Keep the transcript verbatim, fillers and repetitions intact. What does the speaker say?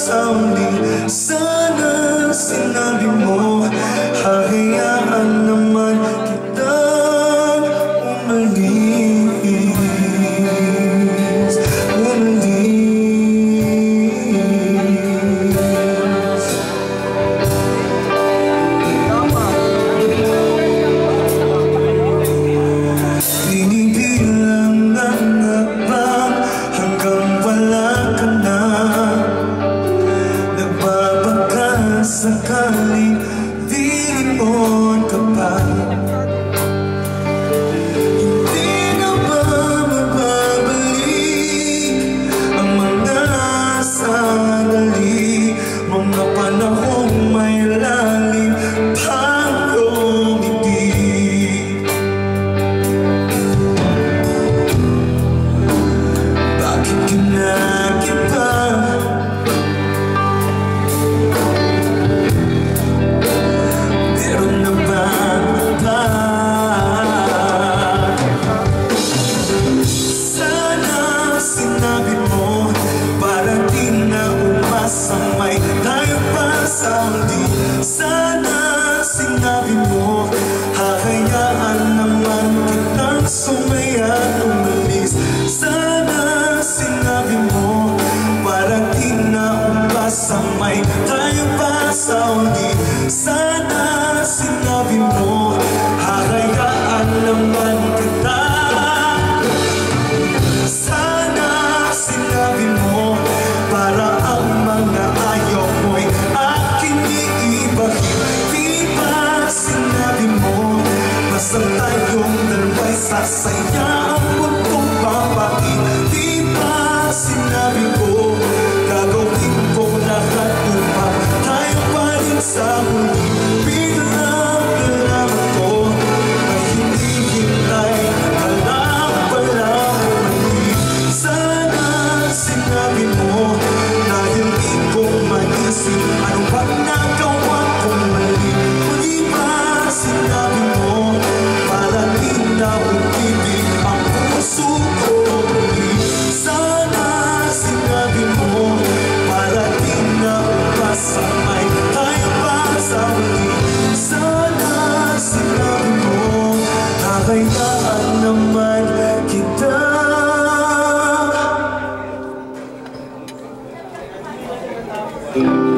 sa uli. Sana sinabi mo, hahayaan naman kitang umalis. Umalis. Binibilang ang habang hanggang wala ka na. Nagbabaka sakaling dilimon ka pa. Hindi na ba magbabalik ang mga sandali, mga panahong may lalim pang umibig? Bakit kinakiba? Meron na ba ba? Sana sinabi mo, para di na umasa, may tayo pa sa huli. Sana sinabi mo, hahayaan naman kitang sumaya at umalis. Sana sinabi mo, para di na umasa, may tayo pa sa huli. Sana sinabi mo, hahayaan naman kita. Sana sinabi mo, para ang mga ayaw mo'y aking iibahin. Di ba sinabi mo, basta tayong dalawa'y sasaya ang mundong babain? Di ba sinabi ko, gagawin ko lahat upang tayo pa rin sa huli? Biglang nalaman ko, ay hindi hintay, alam pala mali. Sana sinabi mo, dahil di ko maisip, ano ba nagawa kong mali? Di ba sinabi mo, para di na umibig ang puso ko muli? Sana sinabi mo, para di na umasa, may tayo pa sa huli. Sana sinabi mo, hahayaan naman kita. Thank you.